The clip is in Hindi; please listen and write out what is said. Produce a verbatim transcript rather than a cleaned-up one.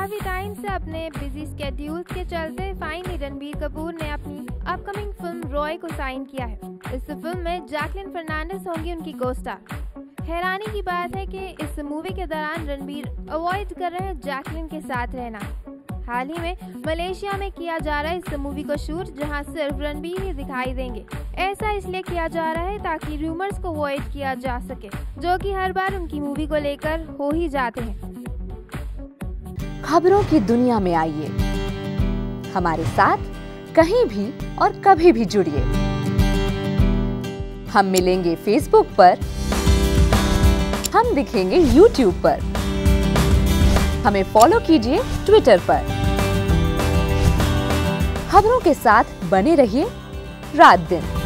काफी टाइम से अपने बिजी स्केड्यूल्स के चलते फाइनली रणबीर कपूर ने अपनी अपकमिंग फिल्म रॉय को साइन किया है। इस फिल्म में जैकलिन फर्नांडिस होंगी उनकी को स्टार। हैरानी की बात है कि इस मूवी के दौरान रणबीर अवॉइड कर रहे हैं जैकलिन के साथ रहना। हाल ही में मलेशिया में किया जा रहा है इस मूवी को शूट, जहां सिर्फ रणबीर ही दिखाई देंगे। ऐसा इसलिए किया जा रहा है ताकि रूमर्स को अवॉइड किया जा सके, जो कि हर बार उनकी मूवी को लेकर हो ही जाते हैं। खबरों की दुनिया में आइए, हमारे साथ कहीं भी और कभी भी जुड़िए। हम मिलेंगे फेसबुक पर, हम दिखेंगे यूट्यूब पर, हमें फॉलो कीजिए ट्विटर पर। खबरों के साथ बने रहिए रात दिन।